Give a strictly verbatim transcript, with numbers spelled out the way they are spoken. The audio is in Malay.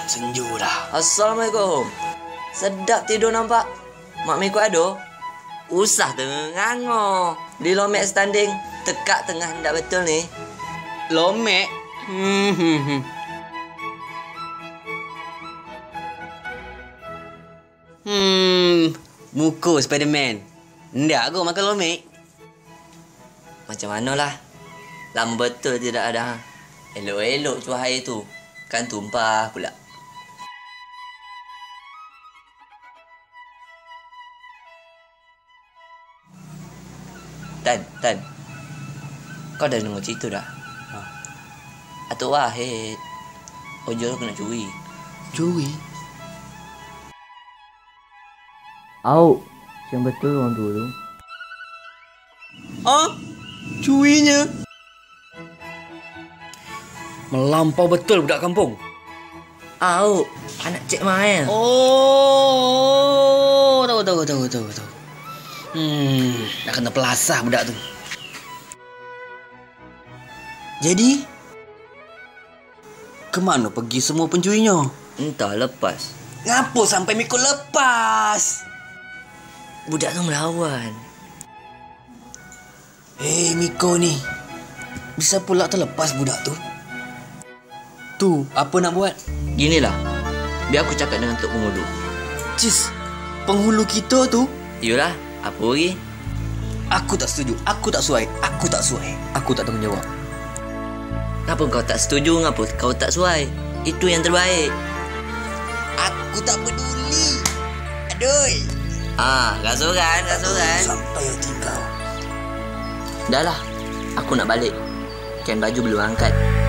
senju dah. Assalamualaikum. Sedap tidur nampak. Mak Miko ada. Usah tengah di lomek standing. Tekak tengah ndak betul ni. Lomek? Hmm, hmm, hmm. Hmm, muka Spiderman. Ndak aku makan lomek. Macam manalah. Lama betul tidak ada. Elok-elok cuah air tu. Kan tumpah pula. Tan, Tan. Kau dah dengar cerita dah? Ha. Atuk Wahid. Ojol kena curi. Curi? Au, yang betul orang tua tu. Ah, curinya. Melampau betul budak kampung. Au, anak Cik Mai. Oh, tahu tahu tahu tahu tahu. Hmm, dah kena pelasah budak tu. Jadi, ke mana pergi semua pencurinya? Entah lepas. Ngapa sampai Miko lepas? Budak tu melawan. Eh, hey, Miko ni. Bisa pula terlepas budak tu. Tu, apa nak buat? Ginilah. Biar aku cakap dengan Tok Penghulu. Cis, penghulu kita tu. Yolah, apa lagi? Aku tak setuju. Aku tak suai. Aku tak suai. Aku tak tanggungjawab. Kenapa kau tak setuju? Kenapa kau tak suai? Itu yang terbaik. Aku tak peduli. Aduh. Ah, rasuran, rasuran. Sampai hati kau. Dah lah, aku nak balik. Kain baju belum angkat.